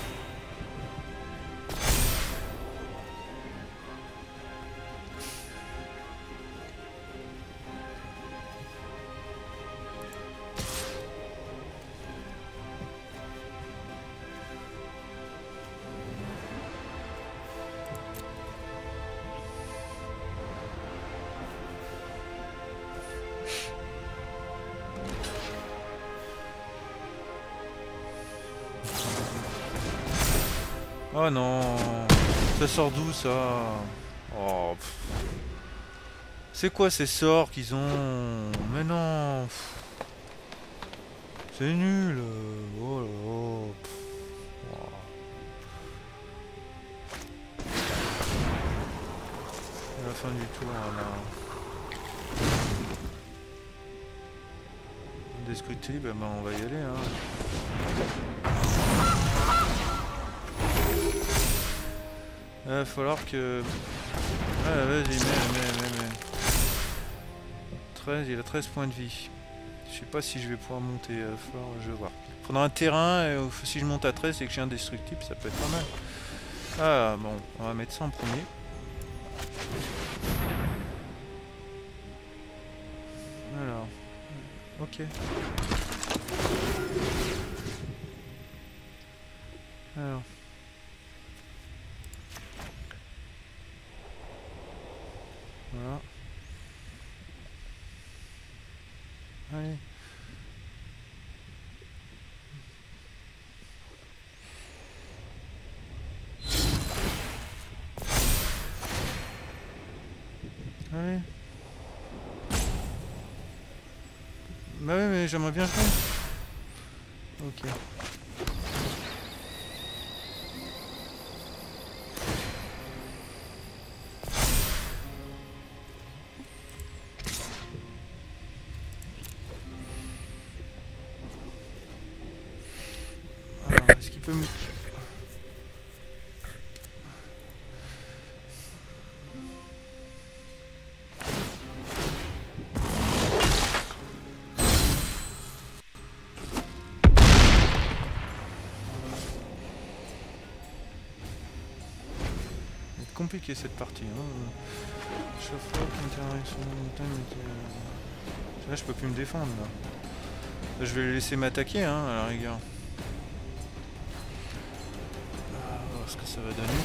Oh non, ça sort d'où ça? Oh, c'est quoi ces sorts qu'ils ont? Mais non, c'est nul. Oh là là. Oh. À la fin du tour, là. Indescriptible, ben on va y aller, hein. Il va falloir que... Ah vas-y, mais... 13, il a 13 points de vie. Je sais pas si je vais pouvoir monter fort, je vais voir. Faudra un terrain, et si je monte à 13 et que j'ai indestructible, ça peut être pas mal. Ah bon, on va mettre ça en premier. Alors, ok. Alors... Voilà. Allez. Allez. Bah oui, mais j'aimerais bien jouer. Ok. Alors, est-ce qu'il peut me... compliqué cette partie, hein. Chaque fois qu'une interaction de montagne était... Là je peux plus me défendre là. Je vais le laisser m'attaquer, hein, à la rigueur. On va voir ce que ça va donner.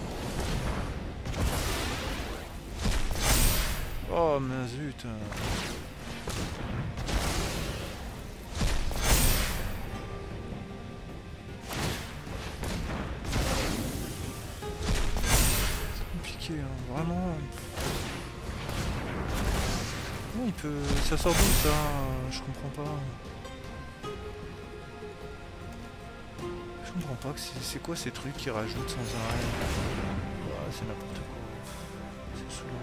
Oh mais zut. Vraiment. Comment il peut... Ça sort d'où ça? Je comprends pas. Je comprends pas que c'est quoi ces trucs qui rajoutent sans arrêt. Ouais, c'est n'importe quoi. C'est saoulant.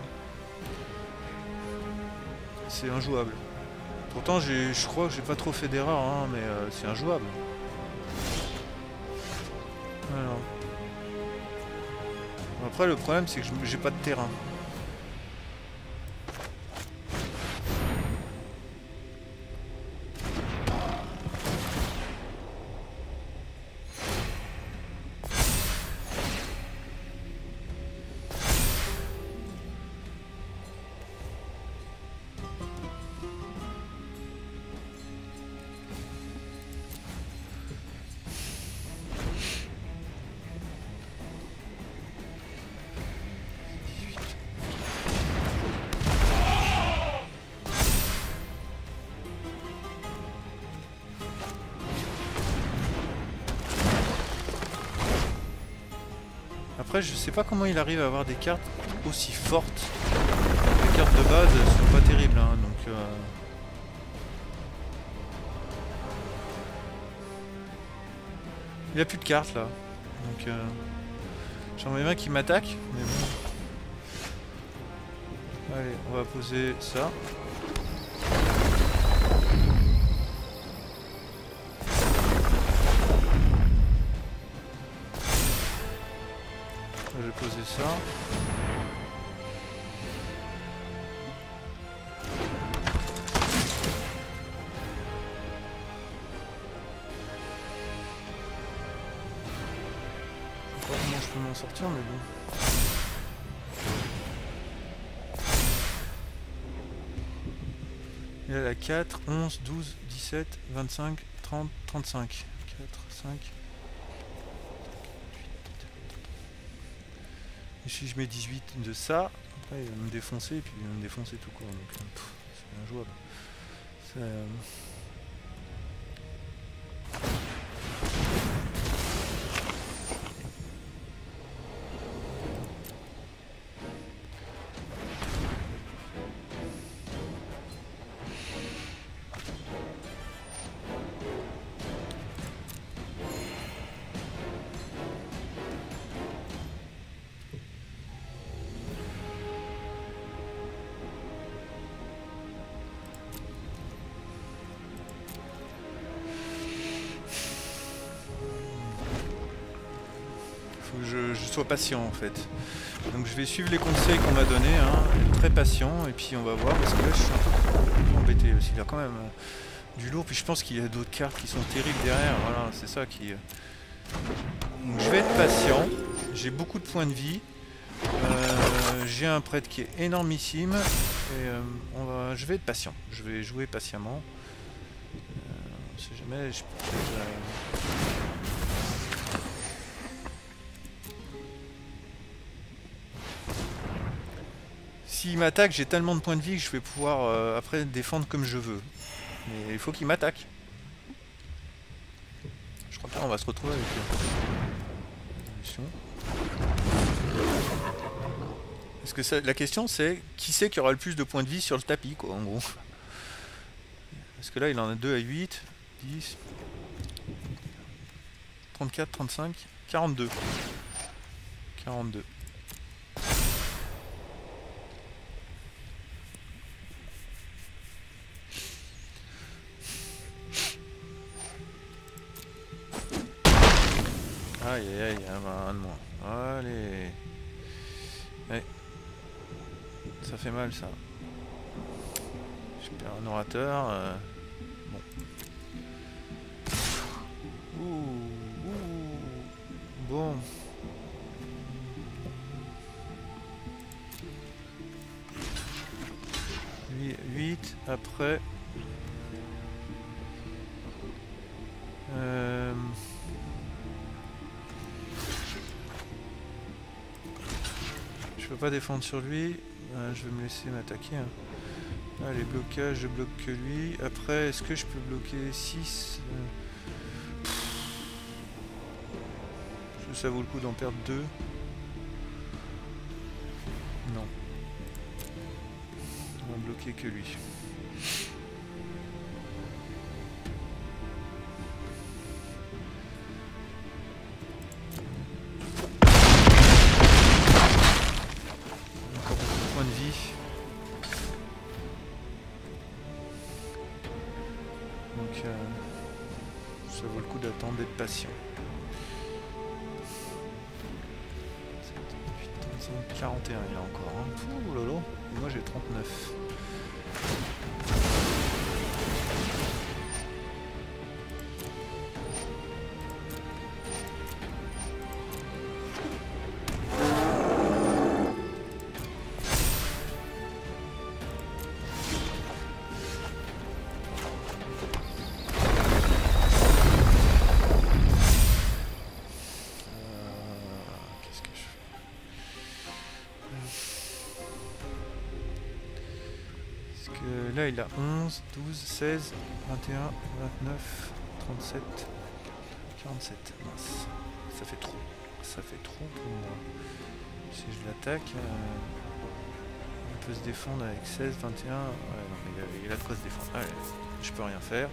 C'est injouable. Pourtant je crois que j'ai pas trop fait d'erreur, hein, mais c'est injouable. Alors. Après le problème c'est que j'ai pas de terrain. Après, je sais pas comment il arrive à avoir des cartes aussi fortes les cartes de base elles sont pas terribles, hein, donc il n'y a plus de cartes là, donc j'aimerais bien qu'il m'attaque, mais bon. Allez, on va poser ça. Je vais poser ça. Je sais pas comment je peux m'en sortir, mais bon. Il y a la 4, 11, 12, 17, 25, 30, 35. 4, 5. Et si je mets 18 de ça, après il va me défoncer et puis il va me défoncer tout court. Donc c'est injouable. Je sois patient en fait. Donc je vais suivre les conseils qu'on m'a donnés, hein, être très patient, et puis on va voir, parce que là je suis un peu embêté aussi, il y a quand même du lourd, puis je pense qu'il y a d'autres cartes qui sont terribles derrière, voilà, c'est ça qui... Donc je vais être patient, j'ai beaucoup de points de vie, j'ai un prêtre qui est énormissime, et je vais être patient, je vais jouer patiemment. On sait jamais, je peux peut-être... S'il m'attaque, j'ai tellement de points de vie que je vais pouvoir après défendre comme je veux. Mais il faut qu'il m'attaque. Je crois que là on va se retrouver avec Est-ce que ça, la question c'est qui c'est qui aura le plus de points de vie sur le tapis, quoi, en gros. Parce que là il en a 2 à 8, 10, 34, 35, 42. 42. Aïe aïe aïe, un de moins. Allez. Allez. Ça fait mal ça. Je perds un orateur. Bon. Bon. Lui, 8 après. Je peux pas défendre sur lui, je vais me laisser m'attaquer. Hein. Là, les blocages, je bloque que lui. Après, est-ce que je peux bloquer 6 Est-ce que ça vaut le coup d'en perdre 2? Non. On va bloquer que lui. Ça vaut le coup d'attendre, d'être patient. 7, 8, 35, 41 il y a encore. Hein. Ouh lolo, et moi j'ai 39. Là il a 11, 12, 16, 21, 29, 37, 47. Mince. Ça fait trop. Ça fait trop pour moi. Si je l'attaque, peut se défendre avec 16, 21. Ouais, non, mais il a de quoi se défendre. Allez, je peux rien faire.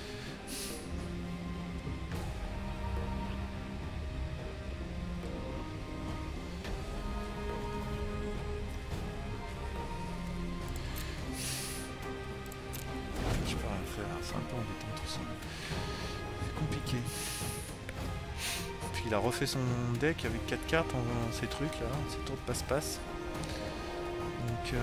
Je peux rien faire. C'est un peu embêtant tout ça. C'est compliqué. Puis il a refait son deck avec 4 cartes en ces trucs là, ces tours de passe-passe. Donc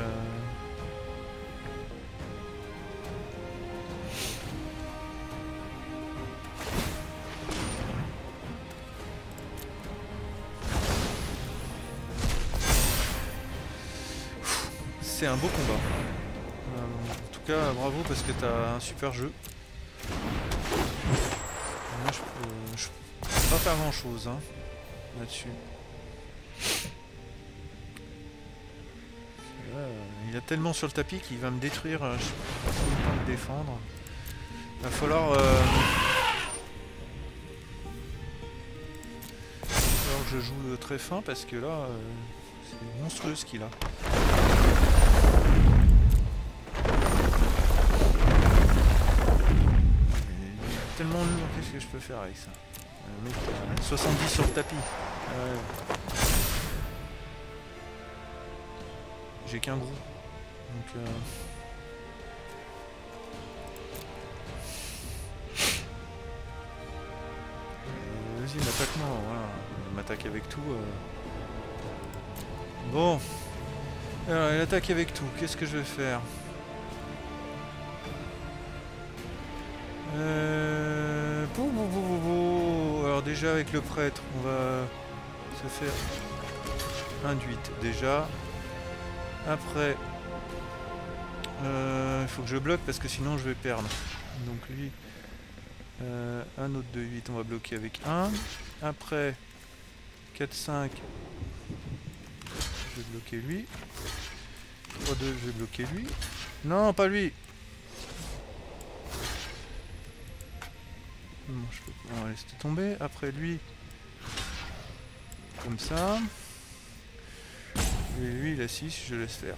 c'est un beau combat. En tout cas, bravo parce que t'as un super jeu. Moi, je peux pas faire grand chose hein, là-dessus. Il a tellement sur le tapis qu'il va me détruire. Je sais pas comment me défendre. Il va falloir que je joue très fin parce que là, c'est monstrueux ce qu'il a. Tellement lourd, qu'est-ce que je peux faire avec ça? Le mec, 70 sur le tapis. J'ai qu'un gros. Donc vas-y, attaque-moi, voilà. Il m'attaque avec tout. Bon. Alors, il attaque avec tout. Qu'est-ce que je vais faire? Alors déjà avec le prêtre, on va se faire induite déjà. Après, il faut que je bloque parce que sinon je vais perdre. Donc lui, un autre de 8, on va bloquer avec 1. Après, 4, 5, je vais bloquer lui. 3, 2, je vais bloquer lui. Non, pas lui. Bon, on va laisser tomber. Après lui, comme ça. Et lui, il a 6, je laisse faire.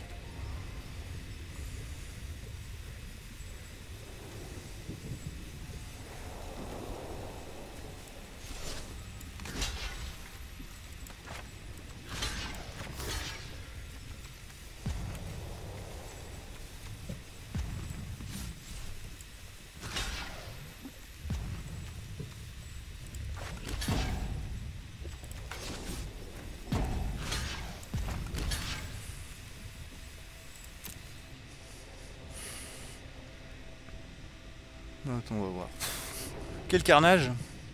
Attends, on va voir. Quel carnage!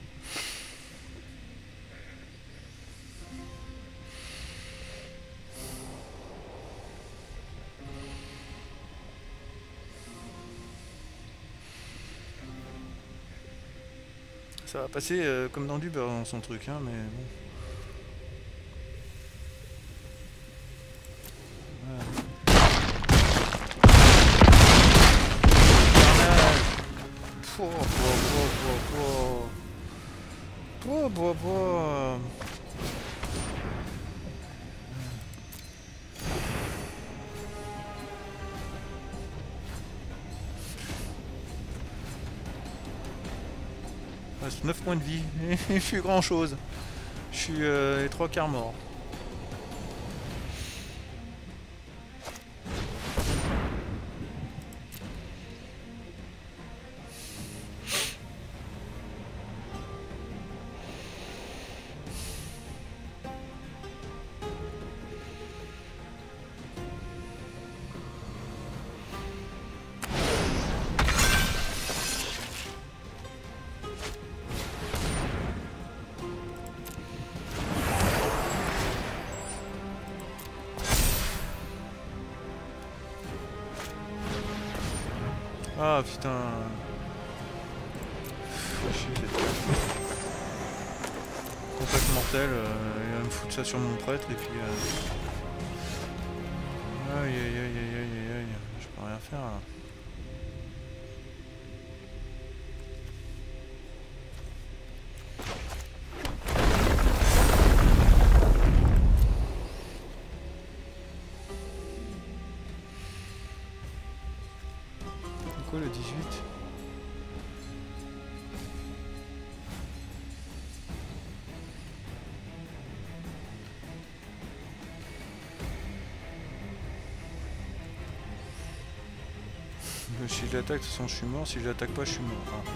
Ça va passer comme dans du beurre dans son truc, hein, mais bon. Reste 9 points de vie, je suis grand chose. Je suis les 3 quarts mort. Ah putain. Contact mortel, il va me foutre ça sur mon prêtre et puis... Aïe aïe aïe aïe aïe aïe, je peux rien faire là. quoi le 18? Si je l'attaque, de toute façon je suis mort. Si je l'attaque pas, je suis mort. Hein.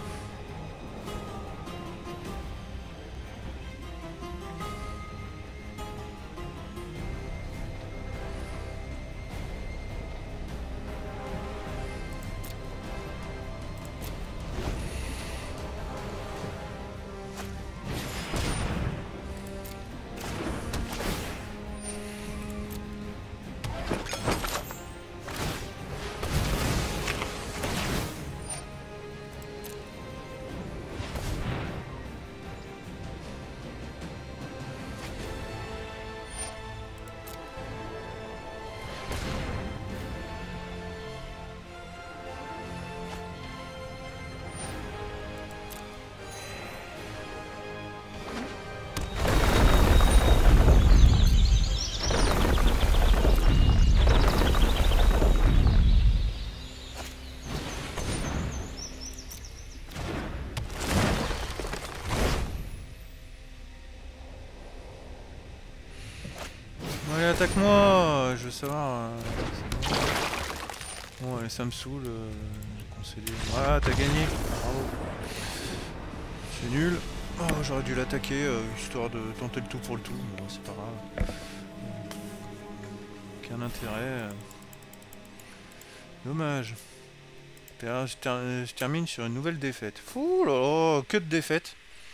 Allez, attaque-moi! Je veux savoir. Bon, allez, ça me saoule. Concédé. Voilà, t'as gagné. Bravo. C'est nul. Oh, j'aurais dû l'attaquer, histoire de tenter le tout pour le tout. Bon, c'est pas grave. Aucun intérêt. Dommage. Je termine sur une nouvelle défaite. Fou là là, que de défaites.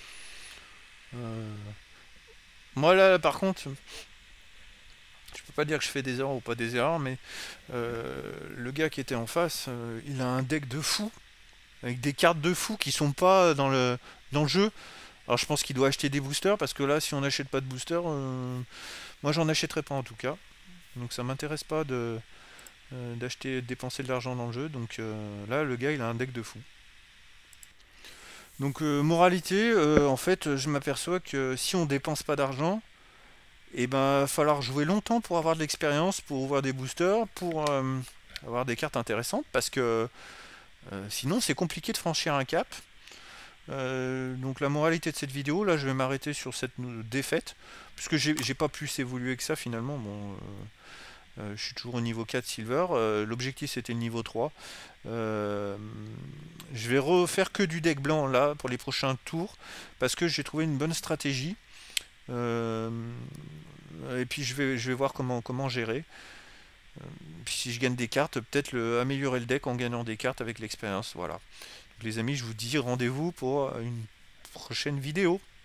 Moi là, par contre, je peux pas dire que je fais des erreurs ou pas des erreurs, mais le gars qui était en face, il a un deck de fou, avec des cartes de fou qui sont pas dans le jeu. Alors je pense qu'il doit acheter des boosters, parce que là, si on n'achète pas de boosters, moi j'en achèterai pas en tout cas. Donc ça m'intéresse pas de dépenser de l'argent dans le jeu. Donc là, le gars, il a un deck de fou. Donc moralité, en fait, je m'aperçois que si on dépense pas d'argent, et ben, il va falloir jouer longtemps pour avoir de l'expérience, pour ouvrir des boosters, pour avoir des cartes intéressantes, parce que sinon c'est compliqué de franchir un cap. Donc la moralité de cette vidéo, là je vais m'arrêter sur cette défaite, puisque j'ai pas plus évolué que ça finalement. Bon, je suis toujours au niveau 4 silver, l'objectif c'était le niveau 3. Je vais refaire que du deck blanc là pour les prochains tours, parce que j'ai trouvé une bonne stratégie. Et puis je vais voir comment gérer. Puis si je gagne des cartes, peut-être améliorer le deck en gagnant des cartes avec l'expérience. Voilà. Donc les amis, je vous dis rendez-vous pour une prochaine vidéo.